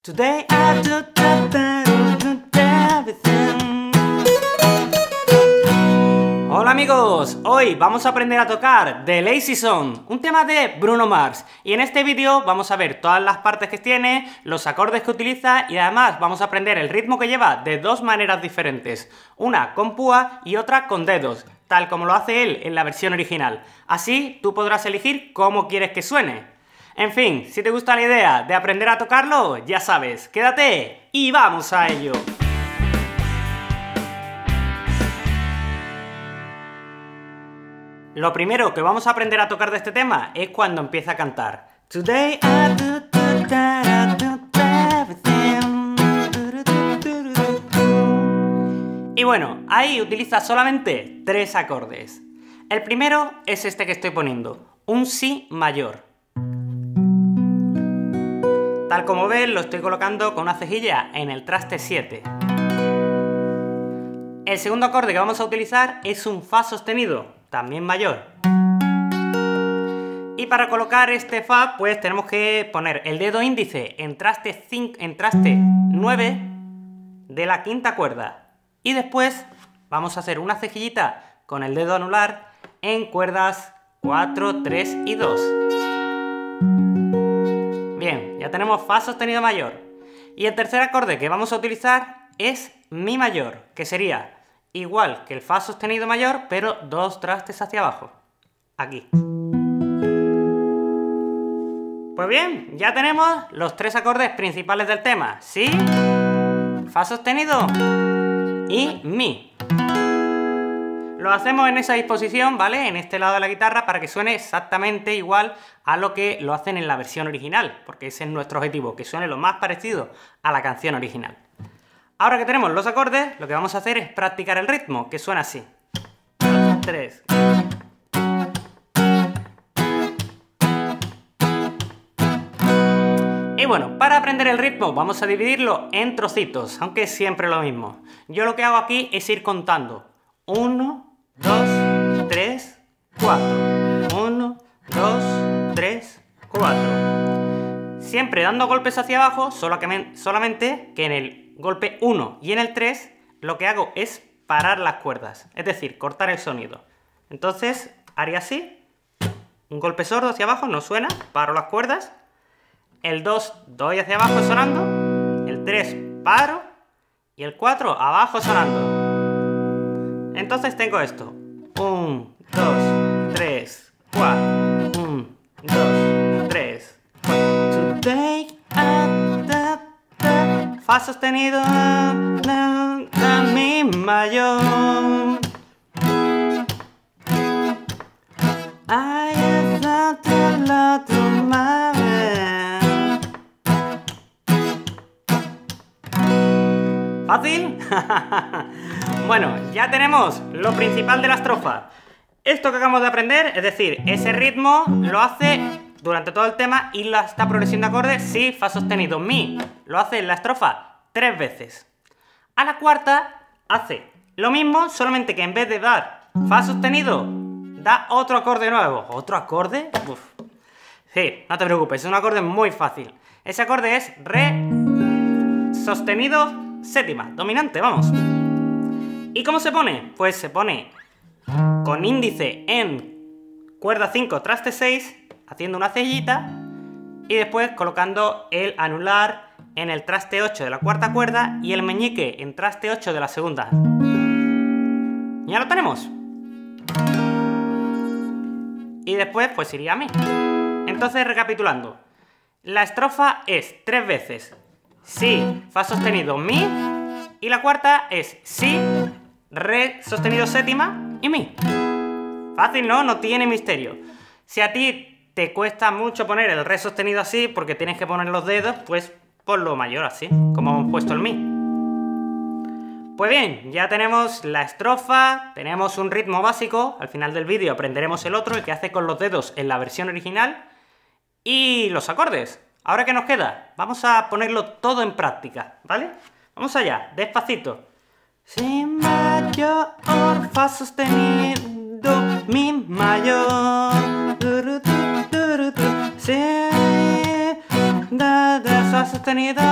Today I do everything. Hola amigos, hoy vamos a aprender a tocar The Lazy Song, un tema de Bruno Mars. Y en este vídeo vamos a ver todas las partes que tiene, los acordes que utiliza y además vamos a aprender el ritmo que lleva de dos maneras diferentes. Una con púa y otra con dedos, tal como lo hace él en la versión original. Así tú podrás elegir cómo quieres que suene. En fin, si te gusta la idea de aprender a tocarlo, ya sabes, quédate y ¡vamos a ello! Lo primero que vamos a aprender a tocar de este tema es cuando empieza a cantar. Today I do everything. Y bueno, ahí utiliza solamente tres acordes. El primero es este que estoy poniendo, un Si mayor. Tal como ves, lo estoy colocando con una cejilla en el traste 7. El segundo acorde que vamos a utilizar es un Fa sostenido, también mayor. Y para colocar este Fa, pues tenemos que poner el dedo índice en traste 9 de la quinta cuerda. Y después vamos a hacer una cejillita con el dedo anular en cuerdas 4, 3 y 2. Bien, ya tenemos Fa sostenido mayor. Y el tercer acorde que vamos a utilizar es Mi mayor, que sería igual que el Fa sostenido mayor, pero dos trastes hacia abajo. Aquí. Pues bien, ya tenemos los tres acordes principales del tema. Si, Fa sostenido y Mi. Lo hacemos en esa disposición, ¿vale? En este lado de la guitarra para que suene exactamente igual a lo que lo hacen en la versión original, porque ese es nuestro objetivo, que suene lo más parecido a la canción original. Ahora que tenemos los acordes, lo que vamos a hacer es practicar el ritmo, que suena así. 2, 3. Y bueno, para aprender el ritmo vamos a dividirlo en trocitos, aunque es siempre lo mismo. Yo lo que hago aquí es ir contando. 1, 2, 3, 4. 1, 2, 3, 4. Siempre dando golpes hacia abajo, solamente que en el golpe 1 y en el 3 lo que hago es parar las cuerdas, es decir, cortar el sonido. Entonces haría así, un golpe sordo hacia abajo, no suena, paro las cuerdas. El 2 doy hacia abajo sonando, el 3 paro y el 4 abajo sonando. Entonces tengo esto. 1, 2, 3, 4. 1, 2, 3, 4. Today, Fa sostenido, Mi mayor. I have to love to my man. ¿Fácil? Bueno, ya tenemos lo principal de la estrofa. Esto que acabamos de aprender, es decir, ese ritmo lo hace durante todo el tema y esta progresión de acordes, Si, Fa sostenido, Mi, lo hace en la estrofa 3 veces. A la cuarta hace lo mismo, solamente que en vez de dar Fa sostenido, da otro acorde nuevo. ¿Otro acorde? Uf. Sí, no te preocupes, es un acorde muy fácil. Ese acorde es Re sostenido séptima, dominante, vamos. ¿Y cómo se pone? Pues se pone con índice en cuerda 5, traste 6, haciendo una cejillita, y después colocando el anular en el traste 8 de la cuarta cuerda y el meñique en traste 8 de la segunda. Ya lo tenemos. Y después pues iría a Mi. Entonces, recapitulando, la estrofa es 3 veces Si, Fa sostenido, Mi, y la cuarta es Si, Re sostenido séptima y Mi. Fácil, ¿no? No tiene misterio. Si a ti te cuesta mucho poner el Re sostenido así porque tienes que poner los dedos, pues ponlo mayor así, como hemos puesto el Mi. Pues bien, ya tenemos la estrofa, tenemos un ritmo básico. Al final del vídeo aprenderemos el otro, el que hace con los dedos en la versión original, y los acordes. Ahora, ¿qué nos queda? Vamos a ponerlo todo en práctica, ¿vale? Vamos allá, despacito. Si mayor, Fa sostenido, Mi mayor. Si, fa sostenido.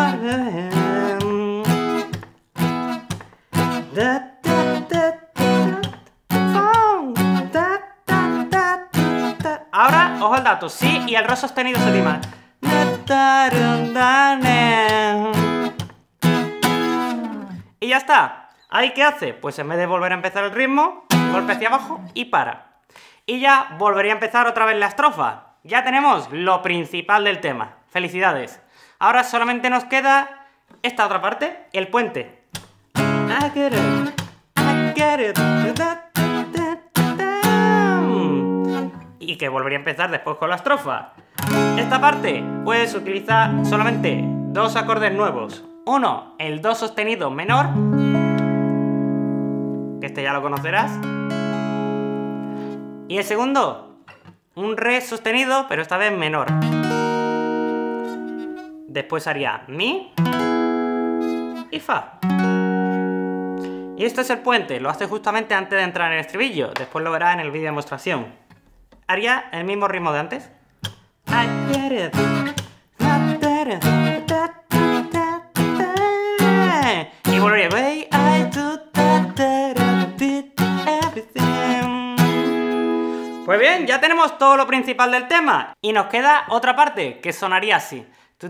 Ahora, ojo al dato, si y el re sostenido se rima. Y ya está. ¿Ahí qué hace? Pues en vez de volver a empezar el ritmo, golpe hacia abajo y para. Y ya volvería a empezar otra vez la estrofa. Ya tenemos lo principal del tema. ¡Felicidades! Ahora solamente nos queda esta otra parte, el puente. I get it, I get it. Y que volvería a empezar después con la estrofa. Esta parte puedes utilizar solamente dos acordes nuevos. Uno, el do sostenido menor, que este ya lo conocerás. Y el segundo, un re sostenido, pero esta vez menor. Después haría mi y fa. Y esto es el puente, lo hace justamente antes de entrar en el estribillo. Después lo verás en el vídeo de demostración. Haría el mismo ritmo de antes. I get it. Y volvería. Pues bien, ya tenemos todo lo principal del tema. Y nos queda otra parte que sonaría así.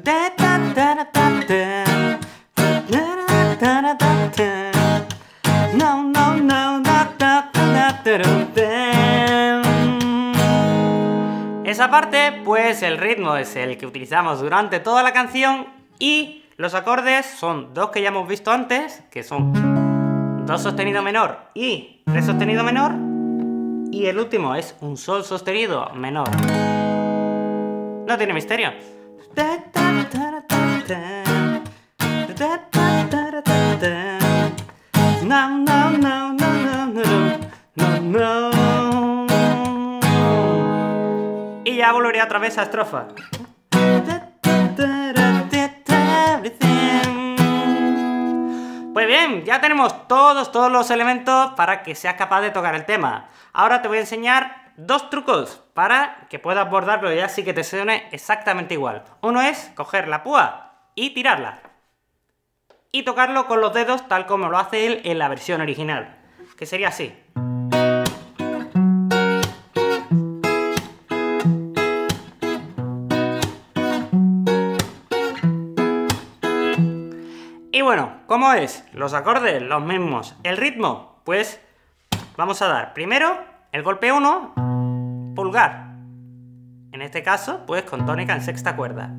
Esa parte, pues el ritmo es el que utilizamos durante toda la canción y los acordes son dos que ya hemos visto antes, que son do sostenido menor y re sostenido menor, y el último es un sol sostenido menor. No tiene misterio. Y ya volveré otra vez a estrofa. Pues bien, ya tenemos todos los elementos para que seas capaz de tocar el tema. Ahora te voy a enseñar dos trucos para que puedas bordarlo y así que te suene exactamente igual. Uno es coger la púa y tirarla. Y tocarlo con los dedos tal como lo hace él en la versión original. Que sería así. Y bueno, ¿cómo es? Los acordes, los mismos. El ritmo, pues vamos a dar primero el golpe 1, pulgar. En este caso, pues con tónica en sexta cuerda.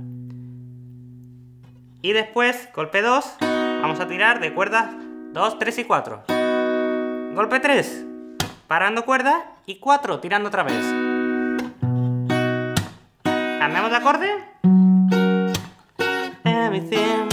Y después, golpe 2, vamos a tirar de cuerdas 2, 3 y 4. Golpe 3, parando cuerdas y 4, tirando otra vez. Cambiamos de acorde. Everything.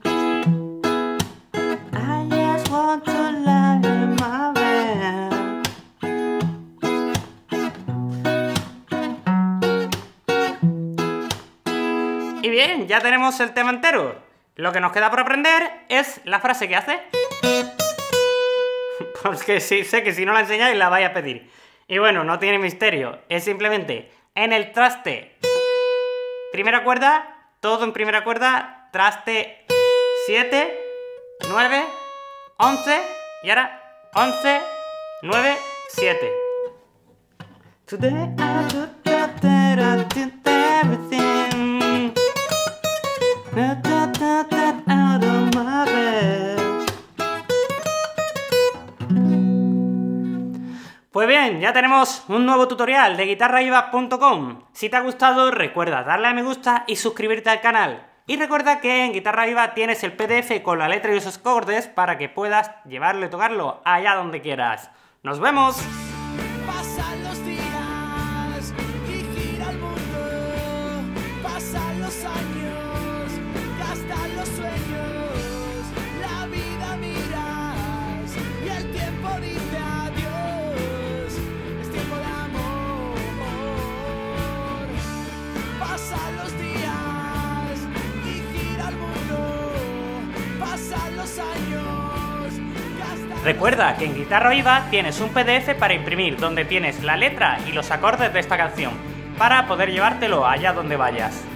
Y bien, ya tenemos el tema entero. Lo que nos queda por aprender es la frase que hace. Pues que sí, sé que si no la enseñáis la vais a pedir. Y bueno, no tiene misterio. Es simplemente en el traste. Primera cuerda, todo en primera cuerda. Traste 7, 9, 11. Y ahora 11, 9, 7. Today I do everything. Out of my bed. Pues bien, ya tenemos un nuevo tutorial de guitarraviva.com. Si te ha gustado, recuerda darle a me gusta y suscribirte al canal. Y recuerda que en Guitarra Viva tienes el PDF con la letra y los acordes para que puedas llevarlo y tocarlo allá donde quieras. ¡Nos vemos! Pasan los días y gira el mundo, pasan los años, gastan los sueños, la vida miras y el tiempo dice adiós, es tiempo de amor. Pasan los días y gira el mundo, pasan los años, gastan... Recuerda que en Guitarra Viva tienes un PDF para imprimir donde tienes la letra y los acordes de esta canción para poder llevártelo allá donde vayas.